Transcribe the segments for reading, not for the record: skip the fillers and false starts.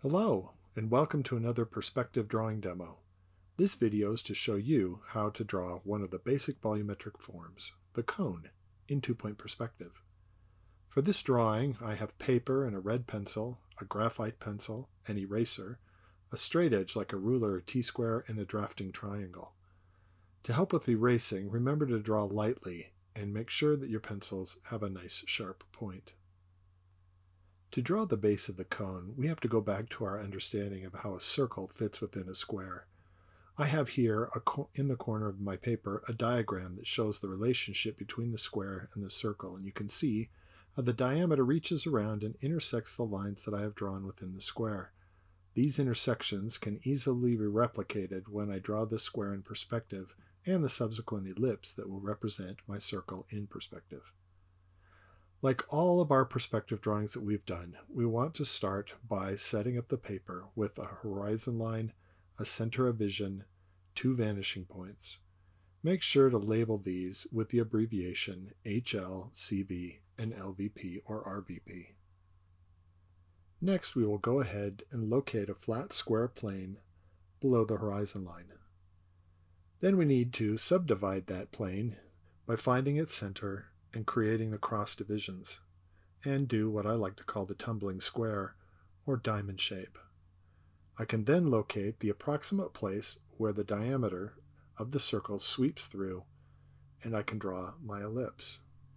Hello, and welcome to another perspective drawing demo. This video is to show you how to draw one of the basic volumetric forms, the cone, in two-point perspective. For this drawing, I have paper and a red pencil, a graphite pencil, an eraser, a straight edge like a ruler or T-square, and a drafting triangle. To help with erasing, remember to draw lightly and make sure that your pencils have a nice sharp point. To draw the base of the cone, we have to go back to our understanding of how a circle fits within a square. I have here, in the corner of my paper, a diagram that shows the relationship between the square and the circle, and you can see how the diameter reaches around and intersects the lines that I have drawn within the square. These intersections can easily be replicated when I draw the square in perspective and the subsequent ellipse that will represent my circle in perspective. Like all of our perspective drawings that we've done, we want to start by setting up the paper with a horizon line, a center of vision, two vanishing points. Make sure to label these with the abbreviation HL, CV, and LVP or RVP. Next, we will go ahead and locate a flat square plane below the horizon line. Then we need to subdivide that plane by finding its center and creating the cross divisions, and do what I like to call the tumbling square or diamond shape. I can then locate the approximate place where the diameter of the circle sweeps through, and I can draw my ellipse.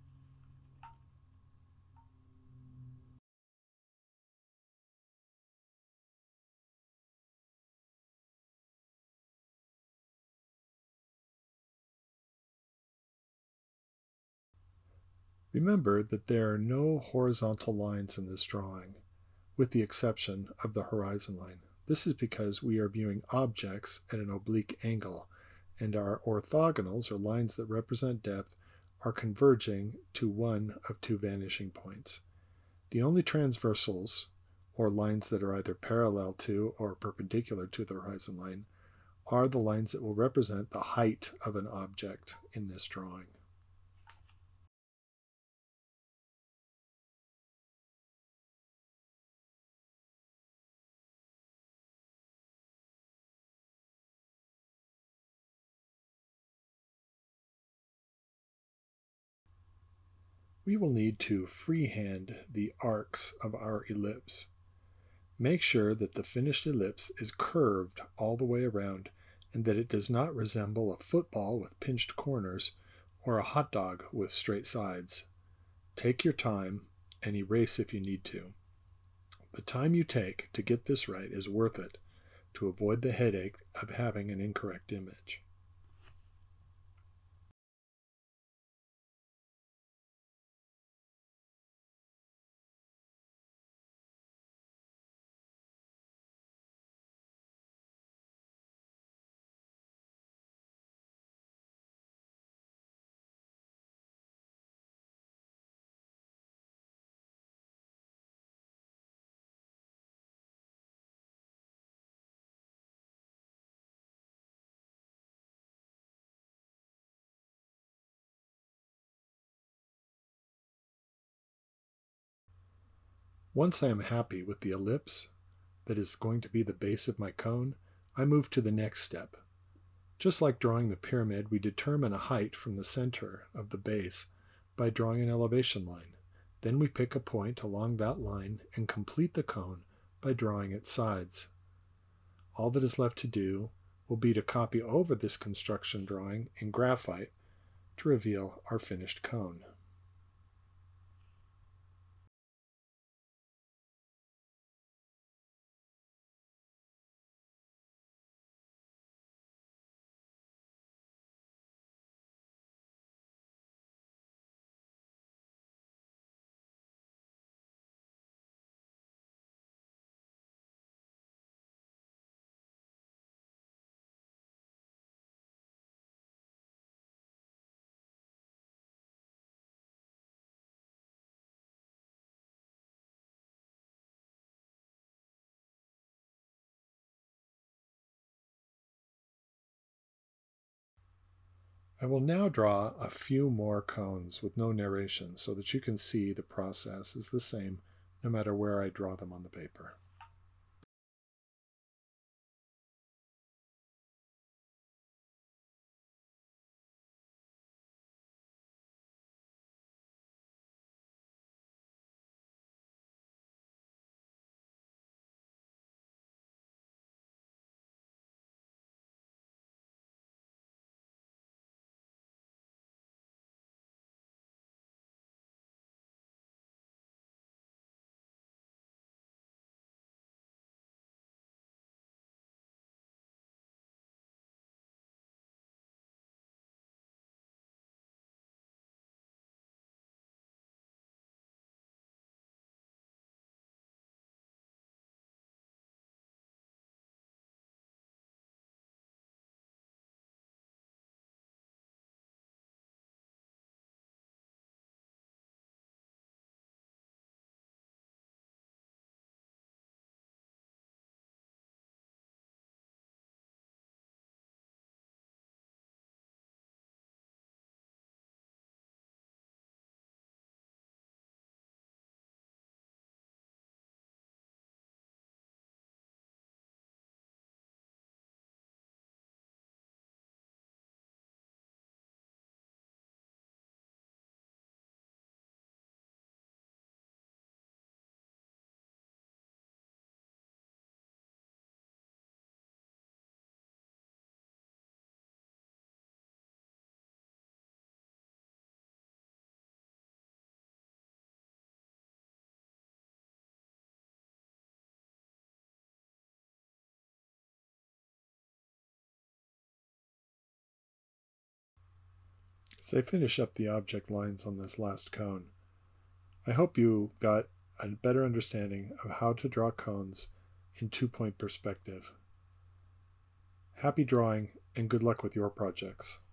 Remember that there are no horizontal lines in this drawing, with the exception of the horizon line. This is because we are viewing objects at an oblique angle, and our orthogonals, or lines that represent depth, are converging to one of two vanishing points. The only transversals, or lines that are either parallel to or perpendicular to the horizon line, are the lines that will represent the height of an object in this drawing. We will need to freehand the arcs of our ellipse. Make sure that the finished ellipse is curved all the way around and that it does not resemble a football with pinched corners or a hot dog with straight sides. Take your time and erase if you need to. The time you take to get this right is worth it to avoid the headache of having an incorrect image. Once I am happy with the ellipse that is going to be the base of my cone, I move to the next step. Just like drawing the pyramid, we determine a height from the center of the base by drawing an elevation line. Then we pick a point along that line and complete the cone by drawing its sides. All that is left to do will be to copy over this construction drawing in graphite to reveal our finished cone. I will now draw a few more cones with no narration so that you can see the process is the same no matter where I draw them on the paper. As I finish up the object lines on this last cone, I hope you got a better understanding of how to draw cones in two-point perspective. Happy drawing and good luck with your projects.